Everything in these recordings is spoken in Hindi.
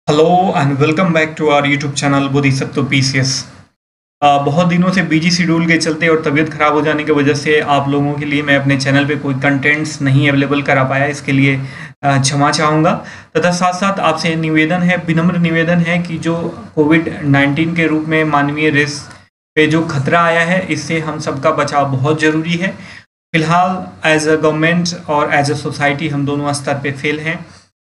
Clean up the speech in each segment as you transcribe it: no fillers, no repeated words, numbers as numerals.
Hello and welcome back to our YouTube channel Bodhisattva PCS. बहुत दिनों से बिजी शेड्यूल के चलते और तबीयत खराब हो जाने की वजह से आप लोगों के लिए मैं अपने चैनल पे कोई कंटेंट्स नहीं अवेलेबल करा पाया, इसके लिए क्षमा चाहूँगा। तथा साथ साथ आपसे निवेदन है, विनम्र निवेदन है कि जो कोविड-19 के रूप में मानवीय रेस पे जो खतरा आया है, इससे हम सबका बचाव बहुत ज़रूरी है। फिलहाल एज अ गवर्नमेंट और एज अ सोसाइटी हम दोनों स्तर पे फेल हैं।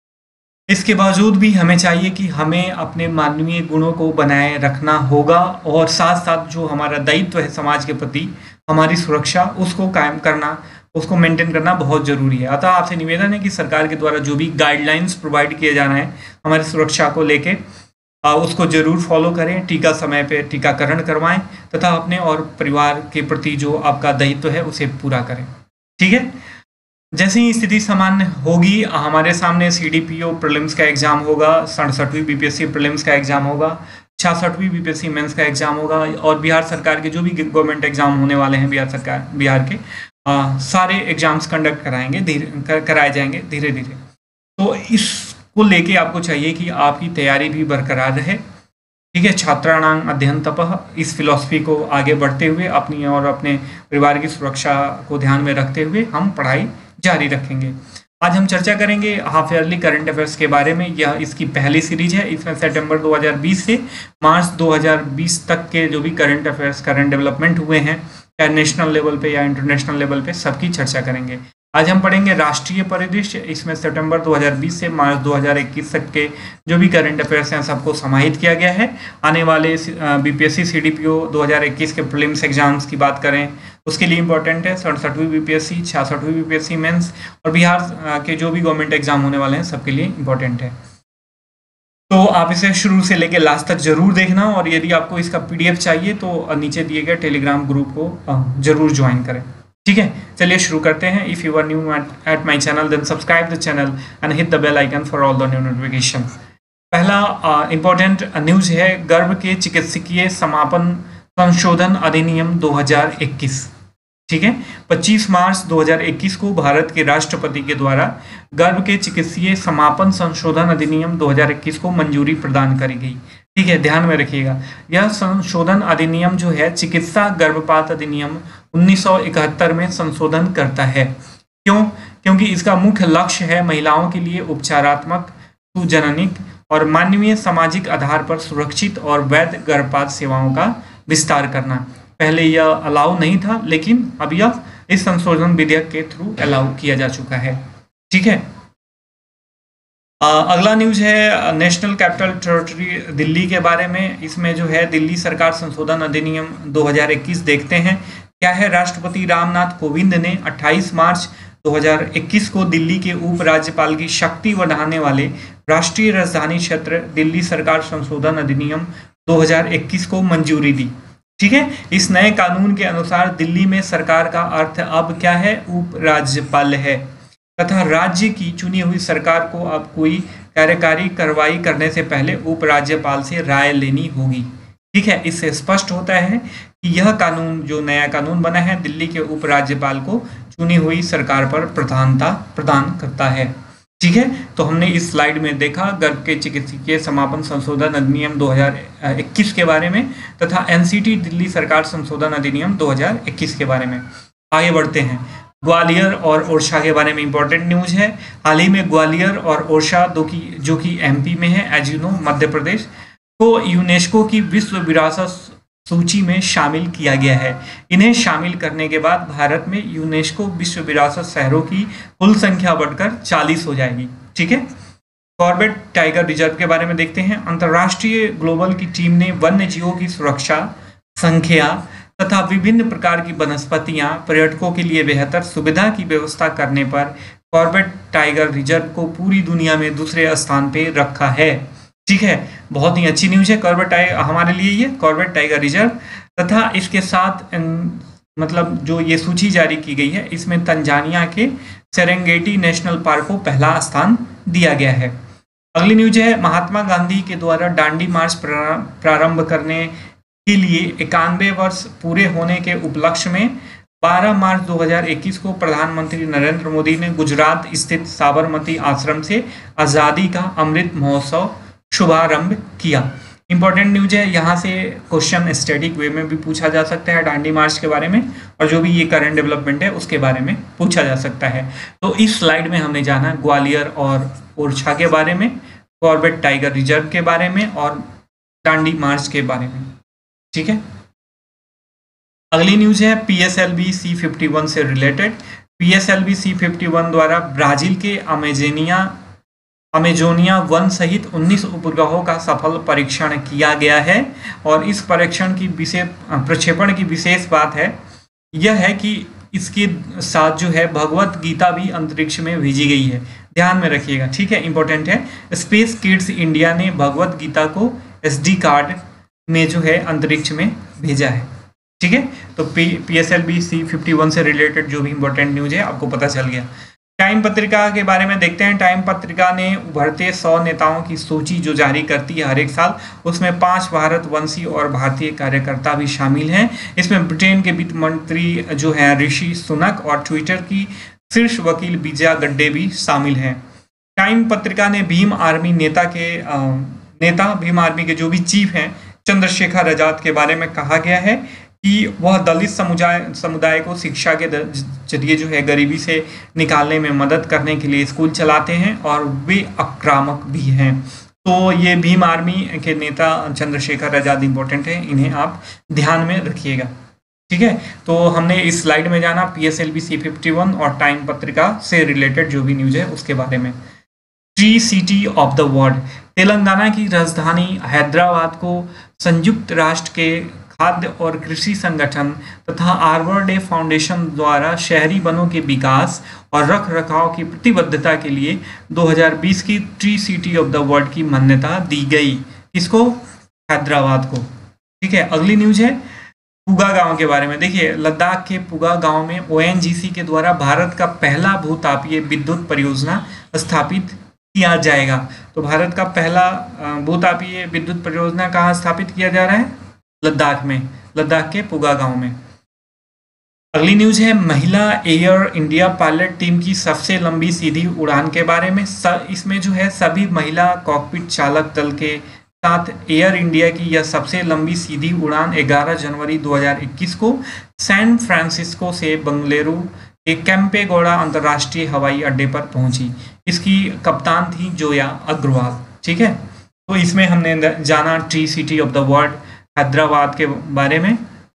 इसके बावजूद भी हमें चाहिए कि हमें अपने मानवीय गुणों को बनाए रखना होगा और साथ साथ जो हमारा दायित्व है समाज के प्रति, हमारी सुरक्षा, उसको कायम करना, उसको मेंटेन करना बहुत ज़रूरी है। अतः आपसे निवेदन है कि सरकार के द्वारा जो भी गाइडलाइंस प्रोवाइड किए जाना है हमारी सुरक्षा को लेके, उसको ज़रूर फॉलो करें। टीका समय पे टीकाकरण करवाएं तथा अपने और परिवार के प्रति जो आपका दायित्व है उसे पूरा करें। ठीक है, जैसे ही स्थिति सामान्य होगी हमारे सामने सीडीपीओ प्रीलिम्स का एग्जाम होगा, 67वीं बीपीएससी प्रीलिम्स का एग्जाम होगा, 66वीं बीपीएससी मेंस का एग्जाम होगा और बिहार सरकार के जो भी गवर्नमेंट एग्जाम होने वाले हैं बिहार के सारे एग्जाम्स कंडक्ट कराए जाएंगे धीरे धीरे। तो इसको लेके आपको चाहिए कि आपकी तैयारी भी बरकरार रहे। ठीक है, छात्राणां अध्ययन तपः, इस फिलॉसफी को आगे बढ़ते हुए अपनी और अपने परिवार की सुरक्षा को ध्यान में रखते हुए हम पढ़ाई जारी रखेंगे। आज हम चर्चा करेंगे हाफ ईयरली करंट अफेयर्स के बारे में। यह इसकी पहली सीरीज है। इसमें सितंबर 2020 से मार्च 2020 तक के जो भी करंट अफेयर्स, करंट डेवलपमेंट हुए हैं, चाहे नेशनल लेवल पे या इंटरनेशनल लेवल पे, सबकी चर्चा करेंगे। आज हम पढ़ेंगे राष्ट्रीय परिदृश्य। इसमें सितंबर 2020 से मार्च 2021 तक के जो भी करंट अफेयर्स हैं सबको समाहित किया गया है। आने वाले बीपीएससी सीडीपीओ 2021 के प्रीलिम्स एग्जाम्स की बात करें, उसके लिए इंपॉर्टेंट है 67वीं बीपीएससी, 66वीं बीपीएससी मेंस और बिहार के जो भी गवर्नमेंट एग्जाम होने वाले हैं सबके लिए इंपॉर्टेंट है। तो आप इसे शुरू से लेकर लास्ट तक जरूर देखना और यदि आपको इसका पीडीएफ चाहिए तो नीचे दिए गए टेलीग्राम ग्रुप को जरूर ज्वाइन करें। ठीक है, चलिए शुरू करते हैं। If you are new at my channel then subscribe the channel and hit the bell icon for all the new notifications. पहला इंपॉर्टेंट न्यूज है गर्भ के चिकित्सकीय समापन संशोधन अधिनियम 2021। ठीक है, 25 मार्च 2021 को भारत के राष्ट्रपति के द्वारा गर्भ के चिकित्सीय समापन संशोधन अधिनियम 2021 को मंजूरी प्रदान करी गई। ठीक है, ध्यान में रखिएगा, यह संशोधन अधिनियम जो है चिकित्सा गर्भपात अधिनियम 1971 में संशोधन करता है। क्यों? क्योंकि इसका मुख्य लक्ष्य है महिलाओं के लिए उपचारात्मक, सुजननिक और मानवीय सामाजिक आधार पर सुरक्षित और वैध गर्भपात सेवाओं का विस्तार करना। पहले यह अलाउ नहीं था, लेकिन अब यह इस संशोधन विधेयक के थ्रू अलाउ किया जा चुका है। ठीक है, अगला न्यूज है नेशनल कैपिटल टेरिटरी दिल्ली के बारे में। इसमें जो है दिल्ली सरकार संशोधन अधिनियम 2021 देखते हैं क्या है। राष्ट्रपति रामनाथ कोविंद ने 28 मार्च 2021 को दिल्ली के उपराज्यपाल की शक्ति बढ़ाने वाले राष्ट्रीय राजधानी क्षेत्र दिल्ली सरकार संशोधन अधिनियम 2021 को मंजूरी दी। ठीक है, इस नए कानून के अनुसार दिल्ली में सरकार का अर्थ अब क्या है, उपराज्यपाल है तथा राज्य की चुनी हुई सरकार को अब कोई कार्यकारी कार्रवाई करने से पहले उपराज्यपाल से राय लेनी होगी। ठीक है, इससे स्पष्ट होता है कि यह कानून, जो नया कानून बना है, दिल्ली के उपराज्यपाल को चुनी हुई सरकार पर प्रधानता प्रदान करता है। ठीक है, तो हमने इस स्लाइड में देखा गर्भ के चिकित्सकीय समापन संशोधन अधिनियम 2021 के बारे में तथा एनसीटी दिल्ली सरकार संशोधन अधिनियम 2021 के बारे में। आगे बढ़ते हैं, ग्वालियर और ओरछा के बारे में इंपॉर्टेंट न्यूज है। हाल ही में ग्वालियर और ओरछा जो कि एमपी में है, as you know, Madhya Pradesh, को यूनेस्को की विश्व विरासत सूची में शामिल किया गया है। इन्हें शामिल करने के बाद भारत में यूनेस्को विश्व विरासत शहरों की कुल संख्या बढ़कर 40 हो जाएगी। ठीक है, कॉर्बेट टाइगर रिजर्व के बारे में देखते हैं। अंतर्राष्ट्रीय ग्लोबल की टीम ने वन्य जीवों की सुरक्षा, संख्या तथा विभिन्न प्रकार की वनस्पतियां पर्यटकों के लिए बेहतर सुविधा की व्यवस्था करने पर कॉर्बेट टाइगर रिजर्व को पूरी दुनिया में दूसरे स्थान पे रखा है। ठीक है, बहुत ही अच्छी न्यूज है हमारे लिए ये कॉर्बेट टाइगर रिजर्व। तथा इसके साथ मतलब जो ये सूची जारी की गई है, इसमें तंजानिया के सेरेंगेटी नेशनल पार्क को पहला स्थान दिया गया है। अगली न्यूज है महात्मा गांधी के द्वारा दांडी मार्च प्रारंभ करने के लिए 91 वर्ष पूरे होने के उपलक्ष्य में 12 मार्च 2021 को प्रधानमंत्री नरेंद्र मोदी ने गुजरात स्थित साबरमती आश्रम से आज़ादी का अमृत महोत्सव शुभारंभ किया। इंपॉर्टेंट न्यूज है, यहाँ से क्वेश्चन स्टैटिक वे में भी पूछा जा सकता है दांडी मार्च के बारे में, और जो भी ये करंट डेवलपमेंट है उसके बारे में पूछा जा सकता है। तो इस स्लाइड में हमने जाना ग्वालियर और ओरछा के बारे में, कॉर्बेट टाइगर रिजर्व के बारे में और दांडी मार्च के बारे में। ठीक है, अगली न्यूज है PSLV C-51 से रिलेटेड। PSLV C-51 द्वारा ब्राजील के अमेजोनिया वन सहित 19 उपग्रहों का सफल परीक्षण किया गया है। और इस प्रक्षेपण की विशेष बात है यह है कि इसके साथ जो है भगवत गीता भी अंतरिक्ष में भेजी गई है, ध्यान में रखिएगा। ठीक है, इंपॉर्टेंट है। स्पेस किड्स इंडिया ने भगवत गीता को SD कार्ड में जो है अंतरिक्ष में भेजा है। ठीक है, तो PSLV C-51 से रिलेटेड जो भी इंपॉर्टेंट न्यूज है आपको पता चल गया। टाइम पत्रिका के बारे में देखते हैं। टाइम पत्रिका ने उभरते 100 नेताओं की सूची जो जारी करती है हर एक साल, उसमें 5 भारतवंशी और भारतीय कार्यकर्ता भी शामिल हैं। इसमें ब्रिटेन के वित्त मंत्री जो है ऋषि सुनक और ट्विटर की शीर्ष वकील विजया गड्डे भी शामिल हैं। टाइम पत्रिका ने भीम आर्मी के जो भी चीफ हैं चंद्रशेखर आजाद के बारे में कहा गया है कि वह दलित समुदाय को शिक्षा के जरिए जो है गरीबी से निकालने में मदद करने के लिए स्कूल चलाते हैं और वे आक्रामक भी हैं। तो ये भीम आर्मी के नेता चंद्रशेखर आजाद इंपॉर्टेंट है, इन्हें आप ध्यान में रखिएगा। ठीक है, तो हमने इस स्लाइड में जाना PSLV C-51 और टाइम पत्रिका से रिलेटेड जो भी न्यूज है उसके बारे में। Tree city of the world, Telangana की राजधानी हैदराबाद को संयुक्त राष्ट्र के खाद्य और कृषि संगठन तथा आर्बर डे फाउंडेशन द्वारा शहरी वनों के विकास और रख रखाव की प्रतिबद्धता के लिए 2020 की tree city of the world की मान्यता दी गई। किसको? हैदराबाद को। ठीक है, अगली न्यूज है पुगा गांव के बारे में। देखिए, लद्दाख के पुगा गांव में ONGC के द्वारा भारत का पहला भूतापीय विद्युत परियोजना स्थापित किया जाएगा। तो भारत का पहला भूतापीय विद्युत परियोजना कहाँ स्थापित किया जा रहा है? लद्दाख में, लद्दाख के पुगा गांव में। अगली न्यूज है महिला एयर इंडिया पायलट टीम की सबसे लंबी सीधी उड़ान के बारे में। इसमें जो है सभी महिला कॉकपिट चालक दल के साथ एयर इंडिया की यह सबसे लंबी सीधी उड़ान 11 जनवरी 2021 को सैन फ्रांसिस्को से बेंगलुरु के केम्पेगौड़ा अंतर्राष्ट्रीय हवाई अड्डे पर पहुंची। इसकी कप्तान थी जोया अग्रवाल। ठीक है, तो इसमें हमने जाना tree city of the world Hyderabad के बारे में,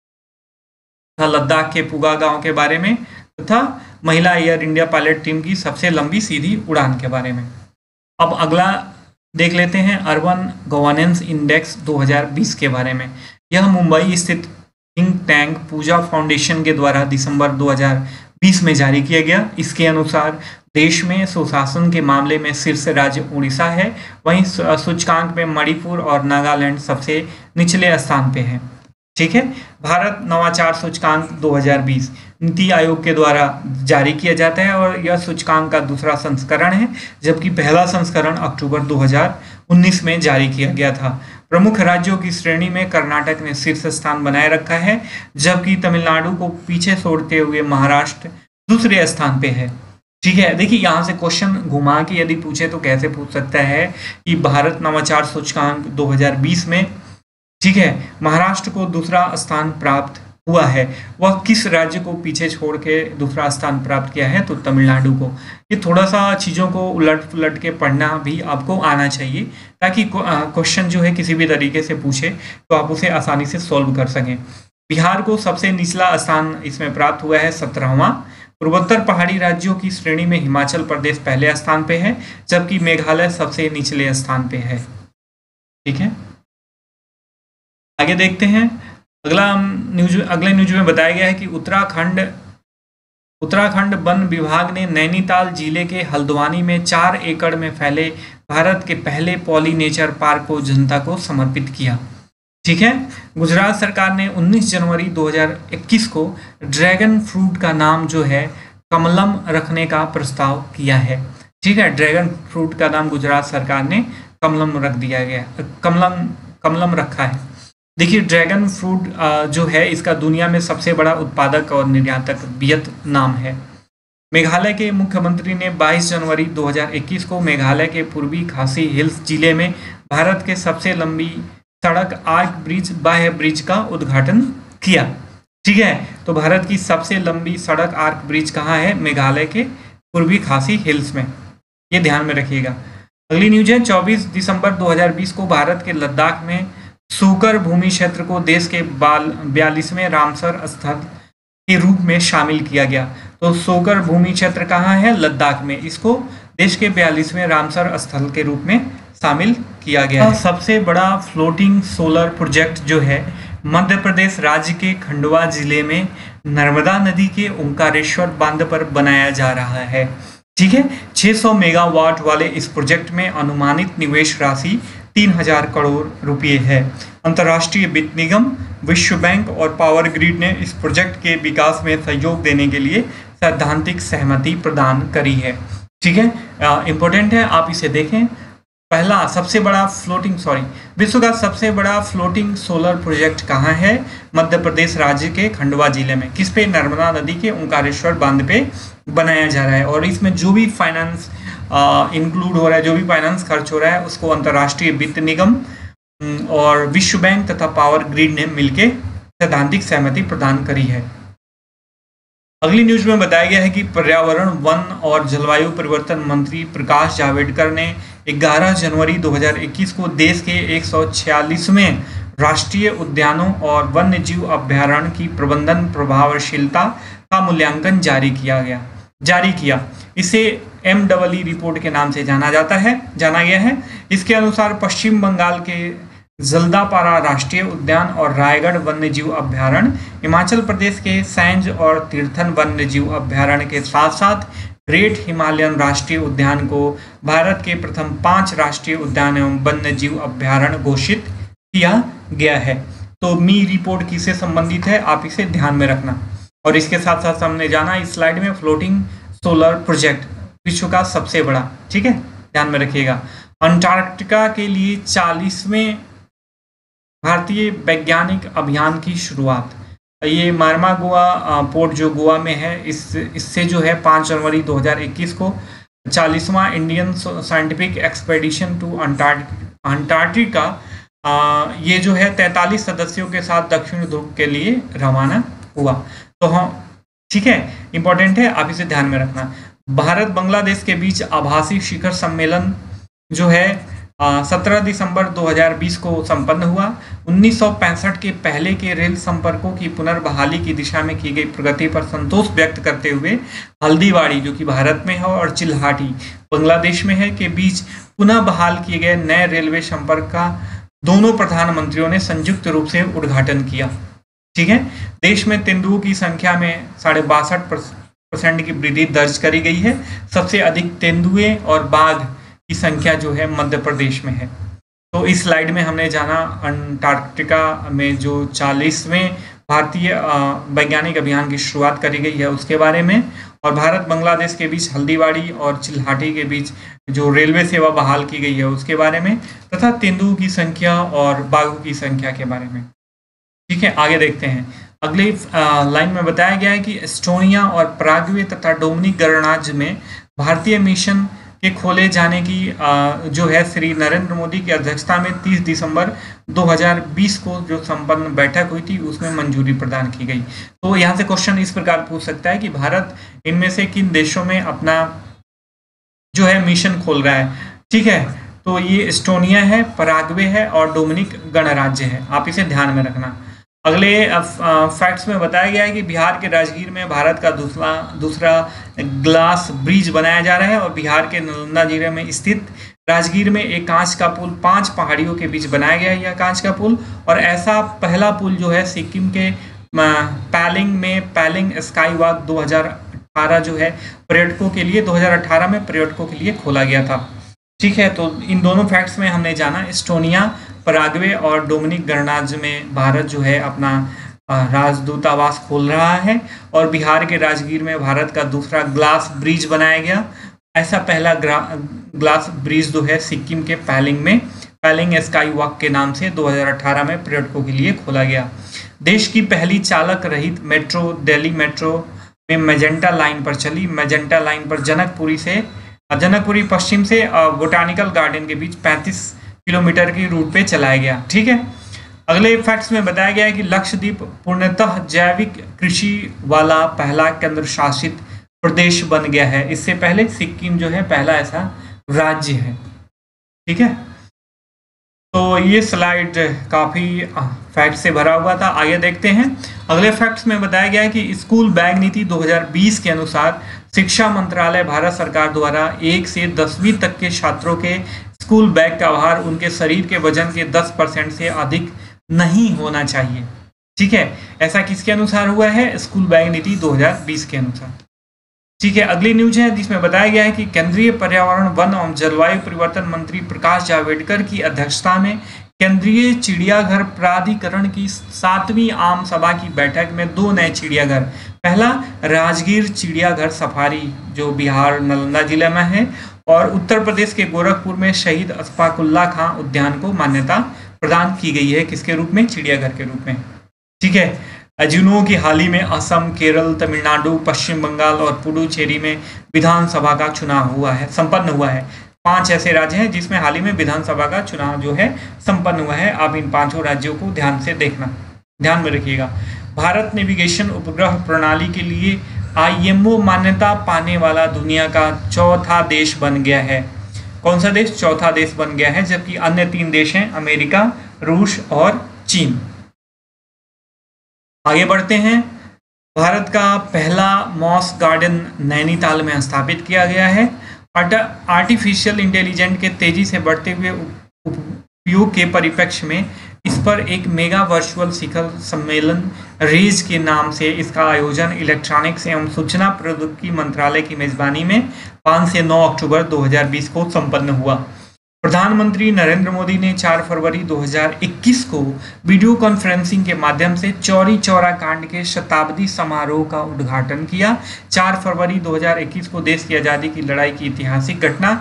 लद्दाख के पुगा गांव के बारे में तथा महिला एयर इंडिया पायलट टीम की सबसे लंबी सीधी उड़ान के बारे में। अब अगला देख लेते हैं अर्बन गवर्नेंस इंडेक्स 2020 के बारे में। यह मुंबई स्थित थिंक टैंक पूजा फाउंडेशन के द्वारा दिसंबर 2020 में जारी किया गया। इसके अनुसार देश में सुशासन के मामले में शीर्ष राज्य उड़ीसा है, वहीं सूचकांक में मणिपुर और नागालैंड सबसे निचले स्थान पे है। ठीक है, भारत नवाचार सूचकांक 2020 नीति आयोग के द्वारा जारी किया जाता है और यह सूचकांक का दूसरा संस्करण है, जबकि पहला संस्करण अक्टूबर 2019 में जारी किया गया था। प्रमुख राज्यों की श्रेणी में कर्नाटक ने शीर्ष स्थान बनाए रखा है, जबकि तमिलनाडु को पीछे छोड़ते हुए महाराष्ट्र दूसरे स्थान पे है। ठीक है, देखिए यहाँ से क्वेश्चन घुमा के यदि पूछे तो कैसे पूछ सकता है कि भारत नवाचार सूचकांक 2020 में, ठीक है, महाराष्ट्र को दूसरा स्थान प्राप्त हुआ है, वह किस राज्य को पीछे छोड़ के दूसरा स्थान प्राप्त किया है? तो तमिलनाडु को। ये थोड़ा सा चीज़ों को उलट पुलट के पढ़ना भी आपको आना चाहिए, ताकि क्वेश्चन जो है किसी भी तरीके से पूछे तो आप उसे आसानी से सॉल्व कर सकें। बिहार को सबसे निचला स्थान इसमें प्राप्त हुआ है 17वां। पूर्वोत्तर पहाड़ी राज्यों की श्रेणी में हिमाचल प्रदेश पहले स्थान पे है, जबकि मेघालय सबसे निचले स्थान पे है। ठीक है, आगे देखते हैं। अगले न्यूज में बताया गया है कि उत्तराखंड वन विभाग ने नैनीताल जिले के हल्द्वानी में 4 एकड़ में फैले भारत के पहले पॉलिनेचर पार्क को जनता को समर्पित किया। ठीक है, गुजरात सरकार ने 19 जनवरी 2021 को ड्रैगन फ्रूट का नाम जो है कमलम रखने का प्रस्ताव किया है। ठीक है, ड्रैगन फ्रूट का नाम गुजरात सरकार ने कमलम रख दिया गया, कमलम रखा है। देखिए, ड्रैगन फ्रूट जो है इसका दुनिया में सबसे बड़ा उत्पादक और निर्यातक वियतनाम है। मेघालय के मुख्यमंत्री ने 22 जनवरी 2021 को मेघालय के पूर्वी खासी हिल्स जिले में भारत के सबसे लंबी सड़क आर्क ब्रिज बाह्य ब्रिज का उद्घाटन किया। ठीक है, तो भारत की सबसे लंबी सड़क आर्क ब्रिज कहाँ है? मेघालय के पूर्वी खासी हिल्स में, ये ध्यान में रखिएगा। अगली न्यूज है 24 दिसंबर 2020 को भारत के लद्दाख में सूकर भूमि क्षेत्र को देश के 42वें रामसर स्थल के रूप में शामिल किया गया। तो सूकर भूमि क्षेत्र कहाँ है? लद्दाख में। इसको देश के 42वें रामसर स्थल के रूप में शामिल किया गया है। सबसे बड़ा फ्लोटिंग सोलर प्रोजेक्ट जो है मध्य प्रदेश राज्य के खंडवा जिले में नर्मदा नदी के ओंकारेश्वर बांध पर बनाया जा रहा है। ठीक है, 600 मेगावाट वाले इस प्रोजेक्ट में अनुमानित निवेश राशि 3000 करोड़ रुपए है। अंतर्राष्ट्रीय वित्त निगम, विश्व बैंक और पावर ग्रिड ने इस प्रोजेक्ट के विकास में सहयोग देने के लिए सैद्धांतिक सहमति प्रदान करी है। ठीक है, इंपॉर्टेंट है, आप इसे देखें। पहला सबसे बड़ा विश्व का सबसे बड़ा फ्लोटिंग सोलर प्रोजेक्ट कहाँ है? मध्य प्रदेश राज्य के खंडवा जिले में। किस पे? नर्मदा नदी के ओंकारेश्वर बांध पे बनाया जा रहा है। और इसमें जो भी फाइनेंस इंक्लूड हो रहा है, जो भी फाइनेंस खर्च हो रहा है, उसको अंतर्राष्ट्रीय वित्त निगम और विश्व बैंक तथा पावर ग्रिड ने मिलकर सैद्धांतिक सहमति प्रदान करी है। अगली न्यूज में बताया गया है कि पर्यावरण, वन और जलवायु परिवर्तन मंत्री प्रकाश जावड़ेकर ने 11 जनवरी 2021 को देश के 146वें राष्ट्रीय उद्यानों और वन्य जीव अभयारण्य की प्रबंधन प्रभावशीलता का मूल्यांकन जारी किया। इसे MEE रिपोर्ट के नाम से जाना गया है। इसके अनुसार पश्चिम बंगाल के जल्दापारा राष्ट्रीय उद्यान और रायगढ़ वन्य जीव अभयारण्य, हिमाचल प्रदेश के सैंज और तीर्थन वन्य जीव अभयारण्य के साथ साथ ग्रेट हिमालयन राष्ट्रीय उद्यान को भारत के प्रथम 5 राष्ट्रीय उद्यान एवं वन्य जीव अभयारण्य घोषित किया गया है। तो मी रिपोर्ट किससे संबंधित है, आप इसे ध्यान में रखना। और इसके साथ साथ हमने जाना इस स्लाइड में फ्लोटिंग सोलर प्रोजेक्ट विश्व का सबसे बड़ा। ठीक है, ध्यान में रखिएगा। अंटार्कटिका के लिए 40वें भारतीय वैज्ञानिक अभियान की शुरुआत। ये मार्मागोआ पोर्ट जो गोवा में है, इससे जो है 5 जनवरी 2021 को 40वां Indian scientific expedition to Antarctica ये जो है 43 सदस्यों के साथ दक्षिण ध्रुव के लिए रवाना हुआ। तो हाँ, ठीक है, इंपॉर्टेंट है, आप इसे ध्यान में रखना। भारत बांग्लादेश के बीच आभासी शिखर सम्मेलन जो है 17 दिसंबर 2020 को संपन्न हुआ। 1965 के पहले के रेल संपर्कों की पुनर्बहाली की दिशा में की गई प्रगति पर संतोष व्यक्त करते हुए हल्दीबाड़ी जो कि भारत में है और चिल्हाटी बांग्लादेश में है के बीच पुनः बहाल किए गए नए रेलवे संपर्क का दोनों प्रधानमंत्रियों ने संयुक्त रूप से उद्घाटन किया। ठीक है, देश में तेंदुओं की संख्या में 62% की वृद्धि दर्ज करी गई है। सबसे अधिक तेंदुए और बाघ की संख्या जो है मध्य प्रदेश में है। तो इस स्लाइड में हमने जाना अंटार्कटिका में जो 40वें भारतीय वैज्ञानिक अभियान की शुरुआत करी गई है उसके बारे में, और भारत बांग्लादेश के बीच हल्दीबाड़ी और चिल्हाटी के बीच जो रेलवे सेवा बहाल की गई है उसके बारे में, तथा तेंदुओं की संख्या और बाघों की संख्या के बारे में। ठीक है, आगे देखते हैं। अगली लाइन में बताया गया है कि एस्टोनिया और पराग्वे तथा डोमिनिक गणराज्य में भारतीय मिशन के खोले जाने की जो है श्री नरेंद्र मोदी की अध्यक्षता में 30 दिसंबर 2020 को जो संपन्न बैठक हुई थी उसमें मंजूरी प्रदान की गई। तो यहाँ से क्वेश्चन इस प्रकार पूछ सकता है कि भारत इनमें से किन देशों में अपना जो है मिशन खोल रहा है। ठीक है, तो ये एस्टोनिया है, पराग्वे है और डोमिनिक गणराज्य है, आप इसे ध्यान में रखना। अगले फैक्ट्स में बताया गया है कि बिहार के राजगीर में भारत का दूसरा ग्लास ब्रिज बनाया जा रहा है, और बिहार के नालंदा जिले में स्थित राजगीर में एक कांच का पुल 5 पहाड़ियों के बीच बनाया गया है यह कांच का पुल। और ऐसा पहला पुल जो है सिक्किम के पैलिंग में पैलिंग स्काई वॉक 2018 जो है पर्यटकों के लिए 2018 में पर्यटकों के लिए खोला गया था। ठीक है, तो इन दोनों फैक्ट्स में हमने जाना एस्टोनिया, पराग्वे और डोमिनिक गणराज्य में भारत जो है अपना राजदूतावास खोल रहा है, और बिहार के राजगीर में भारत का दूसरा ग्लास ब्रिज बनाया गया। ऐसा पहला ग्लास ब्रिज जो है सिक्किम के पैलिंग में पैलिंग स्काई वॉक के नाम से 2018 में पर्यटकों के लिए खोला गया। देश की पहली चालक रहित मेट्रो दिल्ली मेट्रो में मेजेंटा लाइन पर चली। मेजेंटा लाइन पर जनकपुरी पश्चिम से बोटानिकल गार्डन के बीच 35 किलोमीटर की रूट पे चलाया गया। ठीक है, अगले फैक्ट्स में बताया गया है कि लक्षद्वीप पूर्णतः जैविक कृषि वाला पहला केंद्र शासित प्रदेश बन गया है। इससे पहले सिक्किम जो है पहला ऐसा राज्य है। ठीक है, तो ये स्लाइड काफी फैक्ट से भरा हुआ था। आगे देखते हैं, अगले फैक्ट्स में बताया गया है कि स्कूल बैग नीति 2020 के अनुसार शिक्षा मंत्रालय भारत सरकार द्वारा 1 से 10वीं तक के छात्रों के स्कूल बैग का भार उनके शरीर के वजन के 10% से अधिक नहीं होना चाहिए। ठीक है, ऐसा किसके अनुसार हुआ है? स्कूल बैग नीति 2020 के अनुसार। ठीक है, अगली न्यूज है जिसमें बताया गया है कि केंद्रीय पर्यावरण, वन एवं जलवायु परिवर्तन मंत्री प्रकाश जावड़ेकर की अध्यक्षता में केंद्रीय चिड़ियाघर प्राधिकरण की 7वीं आम सभा की बैठक में 2 नए चिड़ियाघर, पहला राजगीर चिड़ियाघर सफारी जो बिहार नालंदा जिले में है, और उत्तर प्रदेश के गोरखपुर में शहीद अशफाकुल्लाह खां उद्यान को मान्यता प्रदान की गई है। किसके रूप में? चिड़ियाघर के रूप में। ठीक है, जिलों की हाल ही में असम, केरल, तमिलनाडु, पश्चिम बंगाल और पुडुचेरी में विधानसभा का चुनाव संपन्न हुआ है। 5 ऐसे राज्य हैं जिसमें हाल ही में विधानसभा का चुनाव जो है संपन्न हुआ है। आप इन 5 राज्यों को ध्यान में रखिएगा। भारत नेविगेशन उपग्रह प्रणाली के लिए IMO मान्यता पाने वाला दुनिया का चौथा देश बन गया है। कौन सा देश? चौथा देश बन गया है, जबकि अन्य 3 देश हैं, अमेरिका, रूस और चीन। आगे बढ़ते हैं, भारत का पहला मॉस गार्डन नैनीताल में स्थापित किया गया है। आर्टिफिशियल इंटेलिजेंस के तेजी से बढ़ते हुए उपयोग के परिप्रेक्ष्य में इस पर एक मेगा वर्चुअल शिखर सम्मेलन रेज के नाम से इसका आयोजन इलेक्ट्रॉनिक्स एवं सूचना प्रौद्योगिकी मंत्रालय की मेजबानी में 5 से 9 अक्टूबर 2020 को संपन्न हुआ। प्रधानमंत्री नरेंद्र मोदी ने 4 फरवरी 2021 को वीडियो कॉन्फ्रेंसिंग के माध्यम से चौरी चौरा कांड के शताब्दी समारोह का उद्घाटन किया। 4 फरवरी 2021 को देश की आज़ादी की लड़ाई की ऐतिहासिक घटना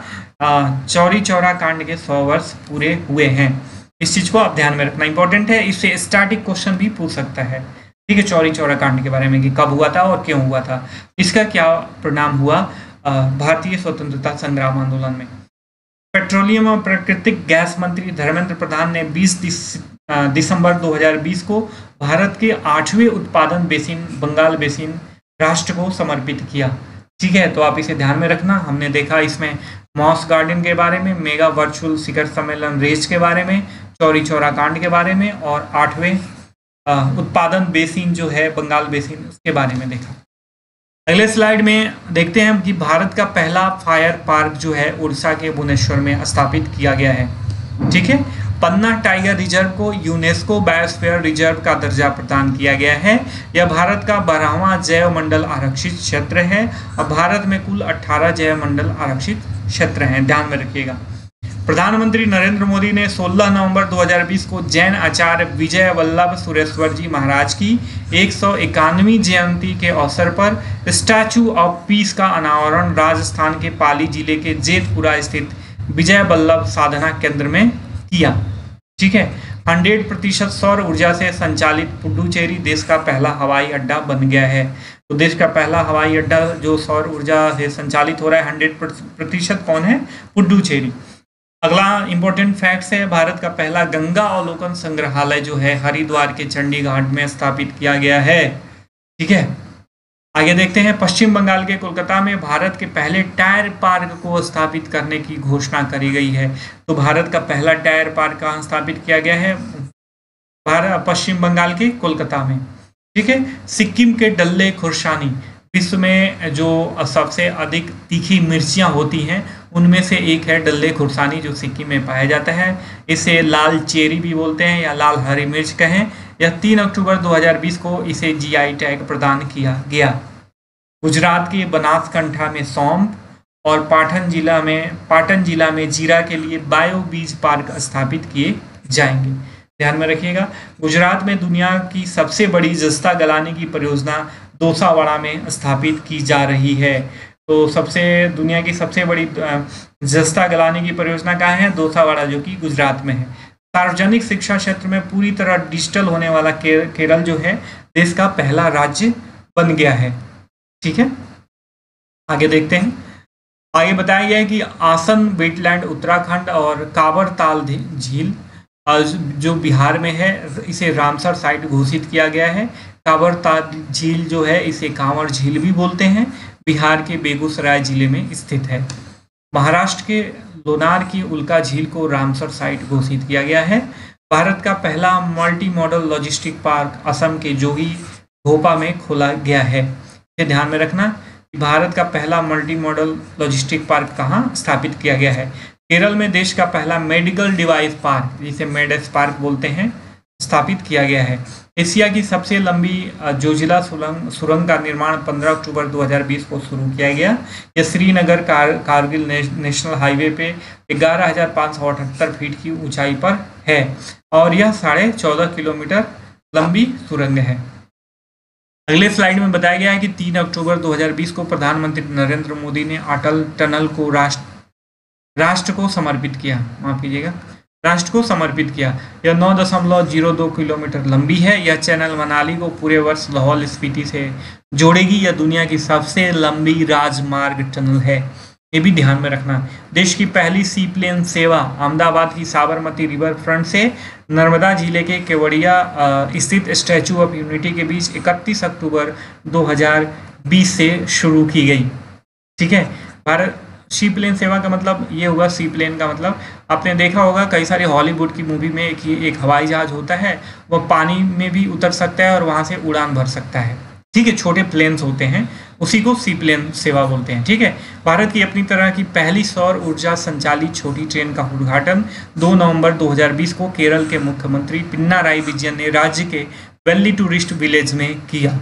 चौरी चौरा कांड के 100 वर्ष पूरे हुए हैं। इस चीज को आप ध्यान में रखना इंपॉर्टेंट है, इससे स्टैटिक क्वेश्चन भी पूछ सकता है। ठीक है, चौरी चौरा कांड के बारे में कि कब हुआ था और क्यों हुआ था, इसका क्या परिणाम हुआ भारतीय स्वतंत्रता संग्राम आंदोलन में। पेट्रोलियम और प्राकृतिक गैस मंत्री धर्मेंद्र प्रधान ने 20 दिसंबर 2020 को भारत के 8वें उत्पादन बेसिन बंगाल बेसिन राष्ट्र को समर्पित किया। ठीक है, तो आप इसे ध्यान में रखना। हमने देखा इसमें मॉस गार्डन के बारे में, मेगा वर्चुअल शिखर सम्मेलन रेस के बारे में, चौरी चौरा कांड के बारे में, और 8वें उत्पादन बेसिन जो है बंगाल बेसिन उसके बारे में देखा। अगले स्लाइड में देखते हैं कि भारत का पहला फायर पार्क जो है उड़ीसा के भुवनेश्वर में स्थापित किया गया है। ठीक है, पन्ना टाइगर रिजर्व को यूनेस्को बायोस्फीयर रिजर्व का दर्जा प्रदान किया गया है। यह भारत का 12वां जैव मंडल आरक्षित क्षेत्र है और भारत में कुल 18 जैव मंडल आरक्षित क्षेत्र हैं, ध्यान में रखिएगा। प्रधानमंत्री नरेंद्र मोदी ने 16 नवंबर 2020 को जैन आचार्य विजय वल्लभ सुरेश्वर जी महाराज की 191वीं जयंती के अवसर पर स्टैचू ऑफ पीस का अनावरण राजस्थान के पाली जिले के जेतपुरा स्थित विजय वल्लभ साधना केंद्र में किया। ठीक है, 100% सौर ऊर्जा से संचालित पुडुचेरी देश का पहला हवाई अड्डा बन गया है। तो देश का पहला हवाई अड्डा जो सौर ऊर्जा से संचालित हो रहा है 100% कौन है? पुडुचेरी। अगला इंपॉर्टेंट फैक्ट्स है, भारत का पहला गंगा अवलोकन संग्रहालय जो है हरिद्वार के चंडी घाट में स्थापित किया गया है। ठीक है, आगे देखते हैं। पश्चिम बंगाल के कोलकाता में भारत के पहले टायर पार्क को स्थापित करने की घोषणा करी गई है। तो भारत का पहला टायर पार्क कहाँ स्थापित किया गया है? पश्चिम बंगाल के कोलकाता में। ठीक है, सिक्किम के डल्ले खुर्सानी विश्व में जो सबसे अधिक तीखी मिर्चियां होती हैं उनमें से एक है डल्ले खुर्सानी जो सिक्किम में पाया जाता है। इसे लाल चेरी भी बोलते हैं या लाल हरी मिर्च कहें। यह 3 अक्टूबर 2020 को इसे GI टैग प्रदान किया गया। गुजरात के बनासकांठा में सौंफ और पाटन जिला में जीरा के लिए बायो बीज पार्क स्थापित किए जाएंगे, ध्यान में रखिएगा। गुजरात में दुनिया की सबसे बड़ी जस्ता गलाने की परियोजना दोसावाड़ा में स्थापित की जा रही है। तो दुनिया की सबसे बड़ी जस्ता गलाने की परियोजना कहाँ है? दोसावाड़ा, जो कि गुजरात में है। सार्वजनिक शिक्षा क्षेत्र में पूरी तरह डिजिटल होने वाला केरल जो है देश का पहला राज्य बन गया है। ठीक है, आगे देखते हैं। आगे बताया गया है कि आसन वेटलैंड उत्तराखंड और कांवर ताल झील जो बिहार में है, इसे रामसर साइट घोषित किया गया है। कांवर ताल झील जो है इसे कांवर झील भी बोलते हैं, बिहार के बेगूसराय जिले में स्थित है। महाराष्ट्र के लोनार की उल्का झील को रामसर साइट घोषित किया गया है। भारत का पहला multi modal logistic park Assam के जोगी घोपा में खोला गया है। इसे ध्यान में रखना कि भारत का पहला मल्टी मॉडल लॉजिस्टिक पार्क कहाँ स्थापित किया गया है। केरल में देश का पहला मेडिकल डिवाइस पार्क, जिसे मेडेस पार्क बोलते हैं, स्थापित किया गया है। एशिया की सबसे लंबी जोजिला सुरंग का निर्माण 15 अक्टूबर 2020 को शुरू किया गया। यह श्रीनगर कारगिल नेशनल हाईवे पे 11,578 फीट की ऊंचाई पर है और यह 14.5 किलोमीटर लंबी सुरंग है। अगले स्लाइड में बताया गया है कि 3 अक्टूबर 2020 को प्रधानमंत्री नरेंद्र मोदी ने अटल टनल को राष्ट्र को समर्पित किया। माफ कीजिएगा, राष्ट्र को समर्पित किया। यह 9.02 किलोमीटर लंबी है। यह चैनल मनाली को पूरे वर्ष लाहौल स्पीति से जोड़ेगी। यह दुनिया की सबसे लंबी राजमार्ग टनल है, ये भी ध्यान में रखना। देश की पहली सी प्लेन सेवा अहमदाबाद की साबरमती रिवर फ्रंट से नर्मदा जिले के केवड़िया स्थित स्टैचू ऑफ यूनिटी के बीच 31 अक्टूबर 2020 से शुरू की गई। ठीक है, भारत सी प्लेन सेवा का मतलब ये हुआ, सी प्लेन का मतलब आपने देखा होगा कई सारे हॉलीवुड की मूवी में एक हवाई जहाज होता है, वह पानी में भी उतर सकता है और वहां से उड़ान भर सकता है। ठीक है, छोटे प्लेन्स होते हैं, उसी को सी प्लेन सेवा बोलते हैं। ठीक है, भारत की अपनी तरह की पहली सौर ऊर्जा संचालित छोटी ट्रेन का उद्घाटन 2 नवंबर 2020 को केरल के मुख्यमंत्री पिनाराई विजयन ने राज्य के वेल्ली टूरिस्ट विलेज में किया।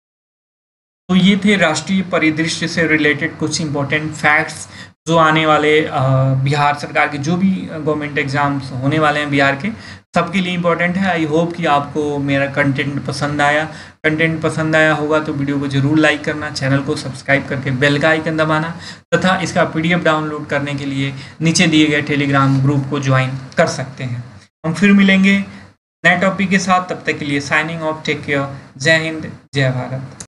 तो ये थे राष्ट्रीय परिदृश्य से रिलेटेड कुछ इंपॉर्टेंट फैक्ट्स जो आने वाले बिहार सरकार के जो भी गवर्नमेंट एग्जाम्स होने वाले हैं बिहार के, सबके लिए इम्पोर्टेंट है। आई होप कि आपको मेरा कंटेंट पसंद आया। कंटेंट पसंद आया होगा तो वीडियो को जरूर लाइक करना, चैनल को सब्सक्राइब करके बेल का आइकन दबाना तथा इसका PDF डाउनलोड करने के लिए नीचे दिए गए टेलीग्राम ग्रुप को ज्वाइन कर सकते हैं। हम फिर मिलेंगे नए टॉपिक के साथ, तब तक के लिए साइनिंग ऑफ, टेक केयर, जय हिंद, जय भारत।